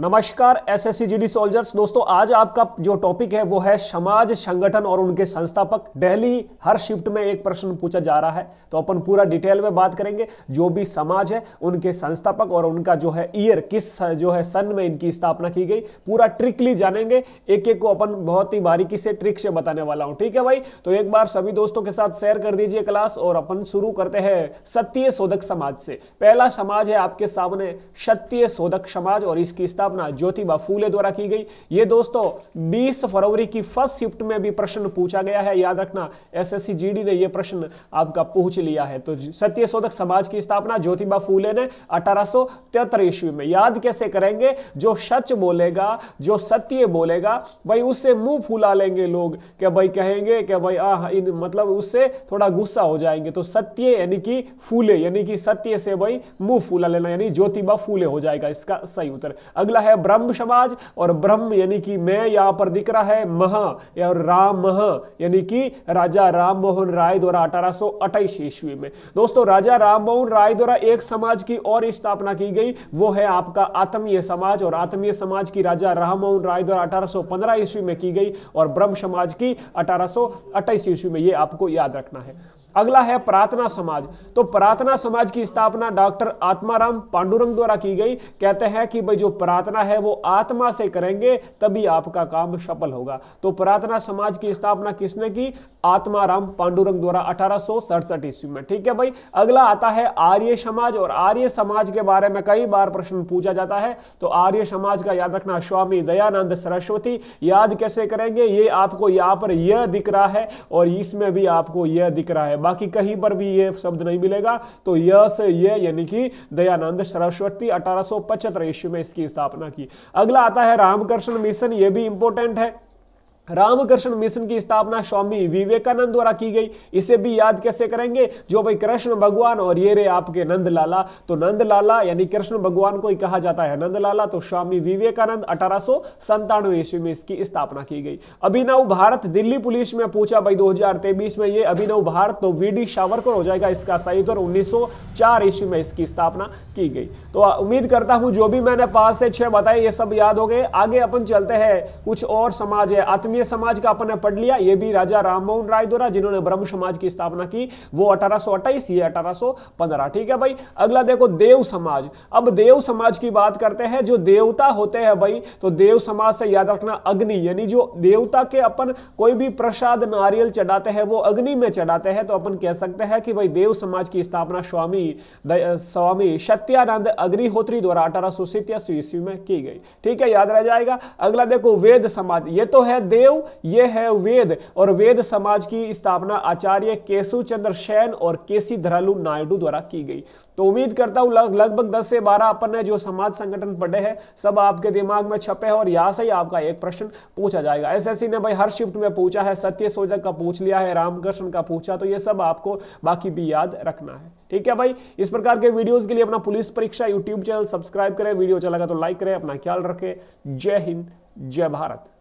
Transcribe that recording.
नमस्कार SSC GD soldiers. दोस्तों आज आपका जो टॉपिक है वो है समाज संगठन और उनके संस्थापक। डेली हर शिफ्ट में एक प्रश्न पूछा जा रहा है, तो अपन पूरा डिटेल में बात करेंगे। जो भी समाज है उनके संस्थापक और उनका जो है ईयर किस जो है सन में इनकी स्थापना की गई, पूरा ट्रिकली जानेंगे। एक एक को अपन बहुत ही बारीकी से ट्रिक से बताने वाला हूं, ठीक है भाई। तो एक बार सभी दोस्तों के साथ शेयर कर दीजिए क्लास और अपन शुरू करते हैं सत्य शोधक समाज से। पहला समाज है आपके सामने सत्य शोधक समाज और इसकी स्थापना ज्योतिबा फूले द्वारा की गई। ये दोस्तों 20 फरवरी की फर्स्ट शिफ्ट में भी प्रश्न पूछा गया है, याद रखना। एसएससी जीडी ने यह प्रश्न आपका पूछ लिया है। तो सत्य शोधक समाज की स्थापना ज्योतिबा फूले ने 1873 ईस्वी में। याद कैसे करेंगे? जो सच बोलेगा, जो सत्य बोलेगा भाई, उससे मुंह फुला लेंगे लोग। क्या भाई कहेंगे कि भाई मतलब उससे थोड़ा गुस्सा हो जाएंगे। तो सत्य यानी कि फूले यानी कि सत्य से भाई मुंह फुला लेना, यानी ज्योतिबा फूले हो जाएगा इसका सही उत्तर। अगला है ब्रह्म समाज, और ब्रह्म यानी कि मैं यहां पर दिख रहा है मह और राम मह यानी कि राजा राम मोहन राय द्वारा 1828 ईस्वी में। दोस्तों राजा राम मोहन राय द्वारा एक समाज की और स्थापना की गई, वो है आपका आत्मीय समाज। और आत्मीय समाज की राजा राम मोहन राय द्वारा 1815 ईस्वी में की गई और ब्रह्म समाज की 1828 ईस्वी में। ये आपको याद रखना है। अगला है प्रार्थना समाज। तो प्रार्थना समाज की स्थापना डॉक्टर आत्माराम पांडुरंग द्वारा की गई। कहते हैं कि भाई जो प्रार्थना है वो आत्मा से करेंगे तभी आपका काम सफल होगा। तो प्रार्थना समाज की स्थापना किसने की? आत्माराम पांडुरंग द्वारा 1867 ईस्वी में, ठीक है भाई। अगला आता है आर्य समाज, और आर्य समाज के बारे में कई बार प्रश्न पूछा जाता है। तो आर्य समाज का याद रखना स्वामी दयानंद सरस्वती। याद कैसे करेंगे? ये आपको यहाँ पर यह दिख रहा है और इसमें भी आपको यह दिख रहा है, बाकी कहीं पर भी ये शब्द नहीं मिलेगा। तो यह से ये यानी कि दयानंद सरस्वती 1875 ईस्वी में इसकी स्थापना की। अगला आता है रामकृष्ण मिशन। ये भी इंपॉर्टेंट है। रामकृष्ण मिशन की स्थापना स्वामी विवेकानंद द्वारा की गई। इसे भी याद कैसे करेंगे? जो भाई कृष्ण भगवान और ये रे आपके नंद लाला। तो नंद लाला यानी कृष्ण भगवान को ही कहा जाता है नंद लाला। तो स्वामी विवेकानंद 1897 ईस्वी में इसकी स्थापना की गई। अभिनव भारत दिल्ली पुलिस में पूछा भाई 2023 में ये अभिनव भारत। तो वीडी सावरकर हो जाएगा इसका सही उत्तर। 1904 ईस्वी में इसकी स्थापना की गई। तो उम्मीद करता हूं जो भी मैंने 5 से 6 बताए ये सब याद हो गए। आगे अपन चलते हैं, कुछ और समाज है। आत्मीय समाज का अपन ने पढ़ लिया, ये भी राजा राममोहन राय द्वारा, जिन्होंने ब्रह्म समाज की स्थापना की, वो 1828, ये 1815, ठीक है भाई। अगला देखो देव समाज। अब देव समाज की बात करते हैं। जो देवता होते हैं भाई, तो देव समाज से याद रखना अग्नि, यानी जो देवता के अपन कोई भी प्रसाद नारियल चढ़ाते हैं वो अग्नि में चढ़ाते हैं। तो अपन कह सकते हैं कि भाई देव समाज की स्थापना स्वामी सत्यानंद अग्निहोत्री द्वारा 1887 ईस्वी में की गई, ठीक है, याद रह जाएगा। अगला देखो वेद समाज। ये तो है देव, ये है वेद, और वेद समाज की स्थापना आचार्य केशव चंद्र सेन और केसी धरालू नायडू द्वारा की गई। तो उम्मीद करता हूं लगभग 10 से 12 अपन ने जो समाज संगठन पढ़े हैं सब आपके दिमाग में छपे हैं और यहां से ही आपका एक प्रश्न पूछा जाएगा। एसएससी ने भाई हर शिफ्ट में पूछा है, सत्य शोधक का पूछ लिया है, रामकृष्ण का पूछा, तो ये सब आपको बाकी भी याद रखना है, ठीक है भाई। इस प्रकार के वीडियोस के लिए अपना पुलिस परीक्षा यूट्यूब चैनल सब्सक्राइब करें, वीडियो अच्छा लगा तो लाइक करें, अपना ख्याल रखें। जय हिंद, जय भारत।